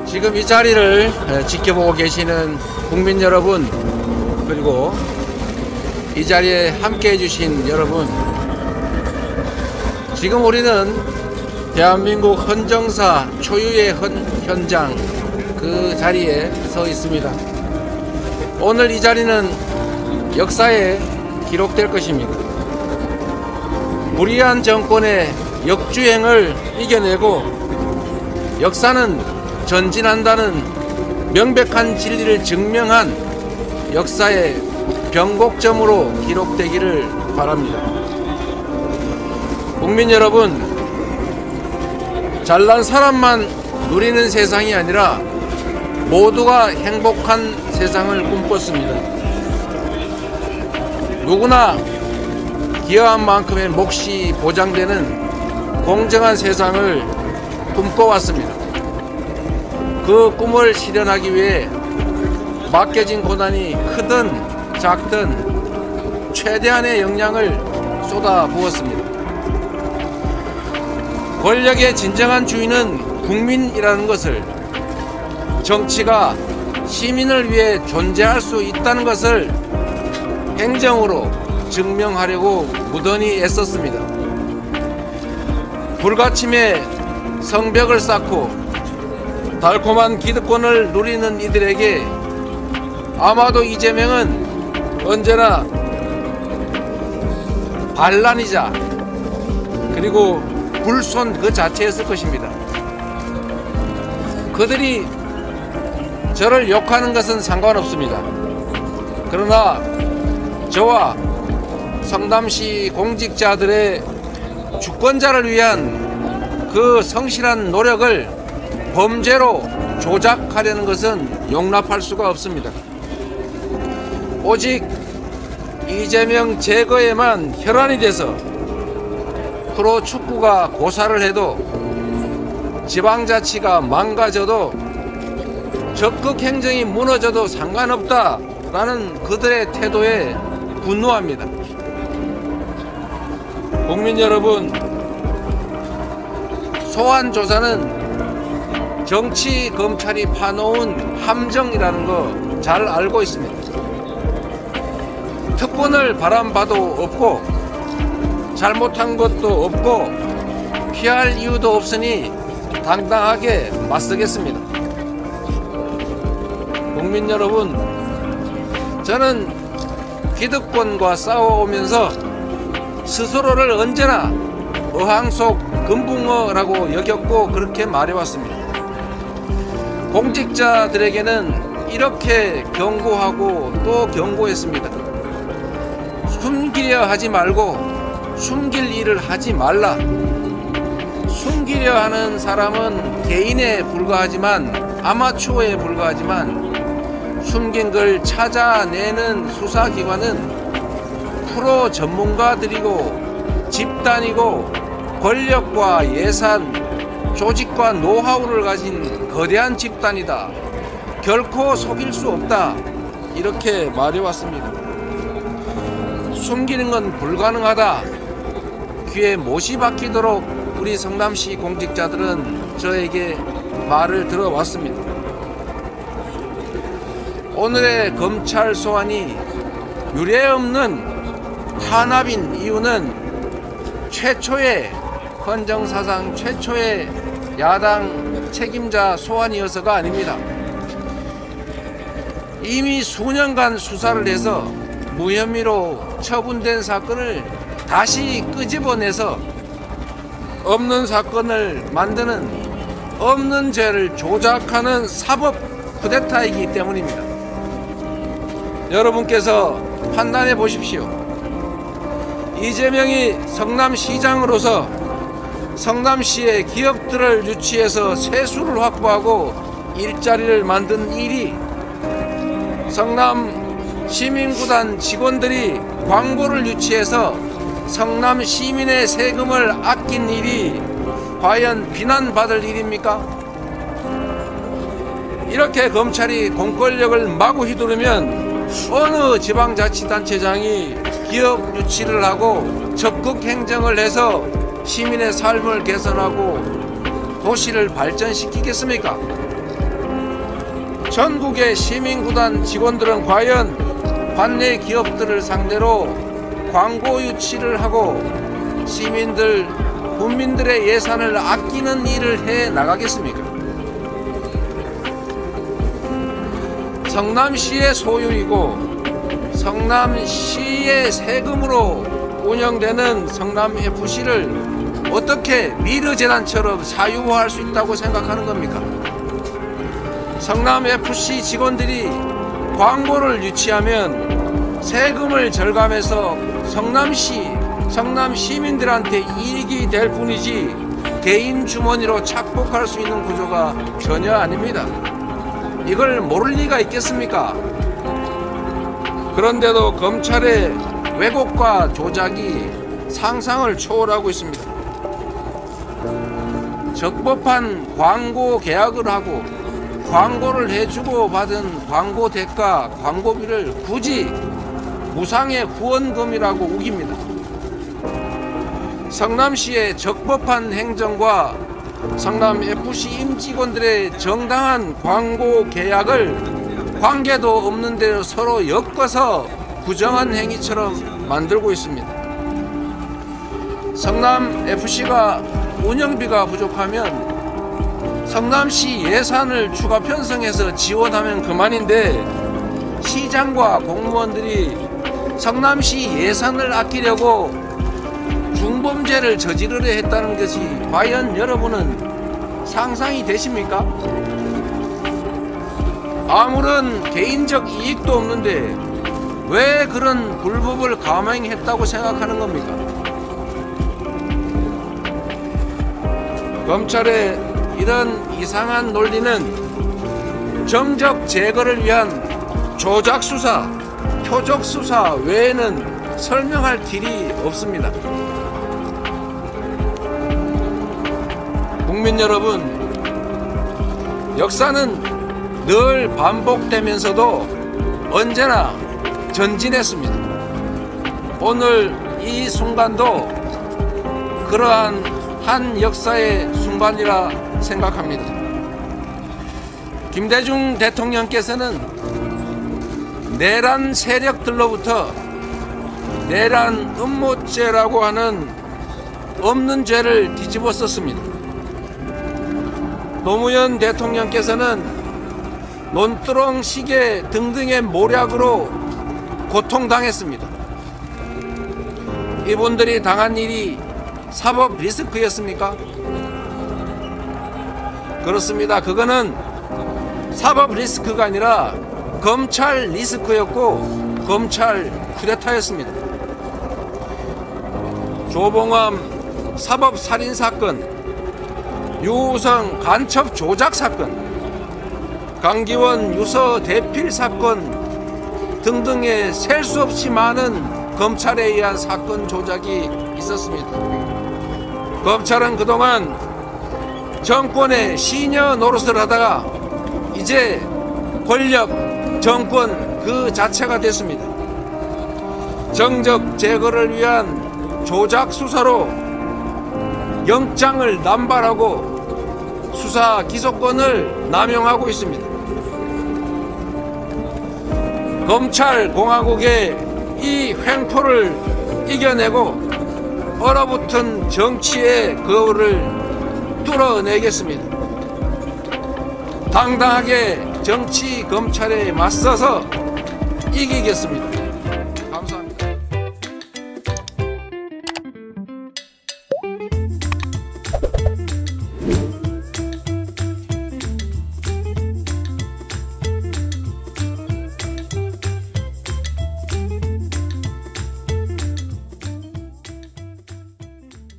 지금 이 자리를 지켜보고 계시는 국민 여러분, 그리고 이 자리에 함께 해주신 여러분, 지금 우리는 대한민국 헌정사 초유의 현장 그 자리에 서 있습니다. 오늘 이 자리는 역사에 기록될 것입니다. 무리한 정권의 역주행을 이겨내고 역사는 전진한다는 명백한 진리를 증명한 역사의 변곡점으로 기록되기를 바랍니다. 국민 여러분, 잘난 사람만 누리는 세상이 아니라 모두가 행복한 세상을 꿈꿨습니다. 누구나 기여한 만큼의 몫이 보장되는 공정한 세상을 꿈꿔왔습니다. 그 꿈을 실현하기 위해 맡겨진 고난이 크든 작든 최대한의 역량을 쏟아부었습니다. 권력의 진정한 주인은 국민이라는 것을, 정치가 시민을 위해 존재할 수 있다는 것을 행정으로 증명하려고 무던히 애썼습니다. 불가침의 성벽을 쌓고 달콤한 기득권을 누리는 이들에게 아마도 이재명은 언제나 반란이자 그리고 불손 그 자체였을 것입니다. 그들이 저를 욕하는 것은 상관없습니다. 그러나 저와 성남시 공직자들의 주권자를 위한 그 성실한 노력을 범죄로 조작하려는 것은 용납할 수가 없습니다. 오직 이재명 제거에만 혈안이 돼서 프로축구가 고사를 해도, 지방자치가 망가져도, 적극 행정이 무너져도 상관없다라는 그들의 태도에 분노합니다. 국민 여러분, 소환조사는 정치 검찰이 파놓은 함정이라는 거 잘 알고 있습니다. 특권을 바람봐도 없고 잘못한 것도 없고 피할 이유도 없으니 당당하게 맞서겠습니다. 국민 여러분, 저는 기득권과 싸워오면서 스스로를 언제나 어항 속 금붕어라고 여겼고 그렇게 말해왔습니다. 공직자들에게는 이렇게 경고하고 또 경고했습니다. 숨기려 하지 말고 숨길 일을 하지 말라. 숨기려 하는 사람은 개인에 불과하지만, 아마추어에 불과하지만, 숨긴 걸 찾아내는 수사기관은 프로 전문가들이고 집단이고 권력과 예산, 조직과 노하우를 가진 거대한 집단이다. 결코 속일 수 없다. 이렇게 말해왔습니다. 숨기는 건 불가능하다. 귀에 못이 박히도록 우리 성남시 공직자들은 저에게 말을 들어왔습니다. 오늘의 검찰 소환이 유례없는 탄압인 이유는 최초의 헌정사상 최초의 야당 책임자 소환이어서가 아닙니다. 이미 수년간 수사를 해서 무혐의로 처분된 사건을 다시 끄집어내서 없는 사건을 만드는, 없는 죄를 조작하는 사법 쿠데타이기 때문입니다. 여러분께서 판단해 보십시오. 이재명이 성남시장으로서 성남시의 기업들을 유치해서 세수를 확보하고 일자리를 만든 일이, 성남 시민구단 직원들이 광고를 유치해서 성남 시민의 세금을 아낀 일이 과연 비난받을 일입니까? 이렇게 검찰이 공권력을 마구 휘두르면 어느 지방자치단체장이 기업 유치를 하고 적극 행정을 해서 시민의 삶을 개선하고 도시를 발전시키겠습니까? 전국의 시민구단 직원들은 과연 관내 기업들을 상대로 광고 유치를 하고 시민들, 국민들의 예산을 아끼는 일을 해 나가겠습니까? 성남시의 소유이고 성남시의 세금으로 운영되는 성남FC를 어떻게 미르재단처럼 사유화할 수 있다고 생각하는 겁니까? 성남FC 직원들이 광고를 유치하면 세금을 절감해서 성남 시민들한테 이익이 될 뿐이지 개인 주머니로 착복할 수 있는 구조가 전혀 아닙니다. 이걸 모를 리가 있겠습니까? 그런데도 검찰의 왜곡과 조작이 상상을 초월하고 있습니다. 적법한 광고 계약을 하고 광고를 해주고 받은 광고 대가, 광고비를 굳이 무상의 후원금이라고 우깁니다. 성남시의 적법한 행정과 성남FC 임직원들의 정당한 광고 계약을 관계도 없는 데로 서로 엮어서 부정한 행위처럼 만들고 있습니다. 성남FC가 운영비가 부족하면 성남시 예산을 추가 편성해서 지원하면 그만인데 시장과 공무원들이 성남시 예산을 아끼려고 중범죄를 저지르려 했다는 것이 과연 여러분은 상상이 되십니까? 아무런 개인적 이익도 없는데 왜 그런 불법을 감행했다고 생각하는 겁니까? 검찰의 이런 이상한 논리는 정적 제거를 위한 조작 수사, 표적 수사 외에는 설명할 길이 없습니다. 국민 여러분, 역사는 늘 반복되면서도 언제나 전진했습니다. 오늘 이 순간도 그러한 한 역사의 순간이라 생각합니다. 김대중 대통령께서는 내란 세력들로부터 내란 음모죄라고 하는 없는 죄를 뒤집어 썼습니다. 노무현 대통령께서는 논두렁 시계 등등의 모략으로 고통당했습니다. 이분들이 당한 일이 사법 리스크였습니까? 그렇습니다. 그거는 사법 리스크가 아니라 검찰 리스크였고 검찰 쿠데타였습니다. 조봉암 사법 살인 사건, 유우성 간첩 조작 사건, 강기원 유서 대필 사건 등등의 셀 수 없이 많은 검찰에 의한 사건 조작이 있었습니다. 검찰은 그동안 정권의 시녀 노릇을 하다가 이제 권력, 정권 그 자체가 됐습니다. 정적 제거를 위한 조작 수사로 영장을 남발하고 수사 기소권을 남용하고 있습니다. 검찰 공화국의 이 횡포를 이겨내고 얼어붙은 정치의 거울을 뚫어내겠습니다. 당당하게 정치 검찰에 맞서서 이기겠습니다.